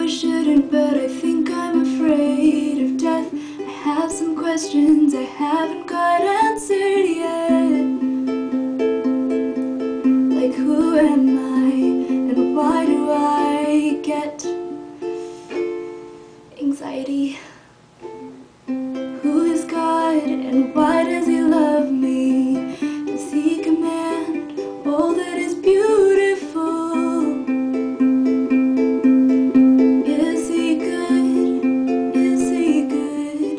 I shouldn't, but I think I'm afraid of death. I have some questions I haven't got answered yet. Like, who am I, and why do I get anxiety? Who is God, and why does He love me? Does He command all that is beautiful? Is He good? Is He good?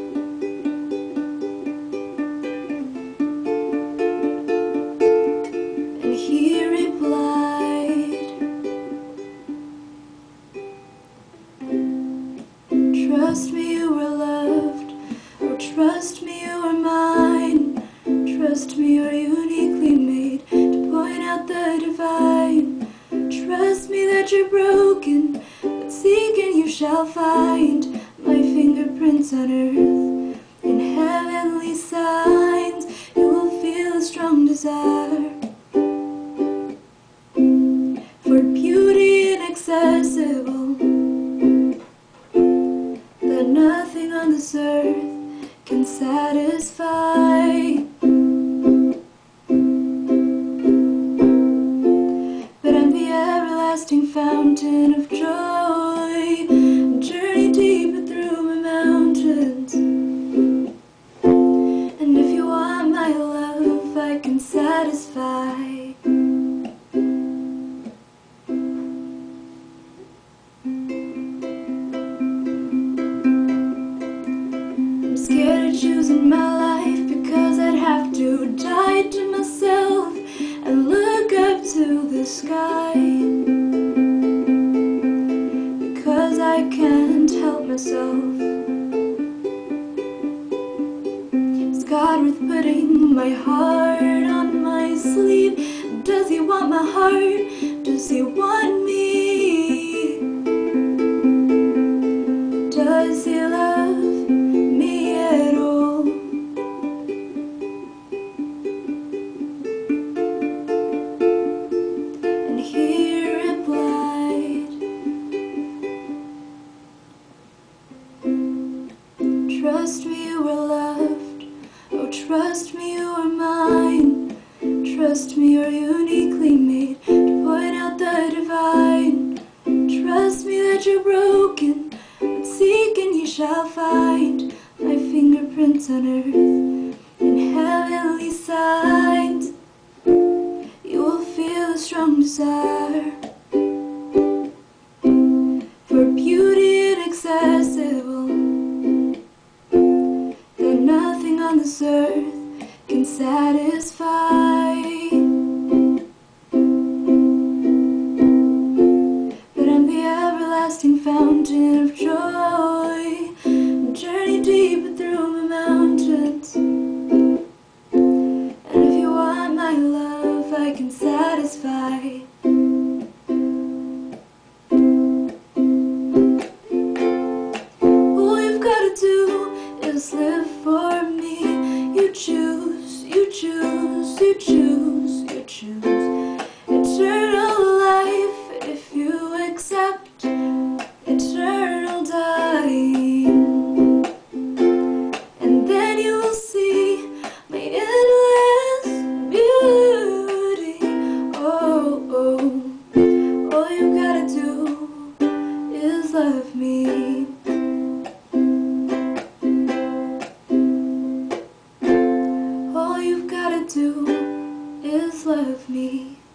And He replied, trust me, you are loved. Oh, trust me, you are mine. Trust me, you're uniquely made to point out the divine. Trust me that you're broken, but seek and you shall find my fingerprints on earth in heavenly signs. You will feel a strong desire for beauty inaccessible that nothing on this earth can satisfy. But I'm the everlasting fountain of joy, journey deep through my mountains. And if you want my love, I can satisfy. I'm scared of choosing my life because I'd have to die to myself and look up to the sky, because I can't help myself. Is God worth putting my heart on my sleeve? Does He want my heart? Does He want me? Does He love me at all? And He replied, trust me, you are loved. Oh, trust me, you are mine. Trust me, you're uniquely made to point out the divine. Trust me that you're broken, but seek and you shall find my fingerprints on earth in heavenly signs. You will feel a strong desire for beauty inaccessible that nothing on this earth can satisfy. But I'm the everlasting fountain of joy, journey deep through my mountains. And if you want my love, I can satisfy. All you've got to do is live for me. You choose, you choose, you choose, you choose eternal life if you accept eternal dying. And then you will see my endless beauty. Oh, oh, all you gotta do is love me. All you've gotta do is love me.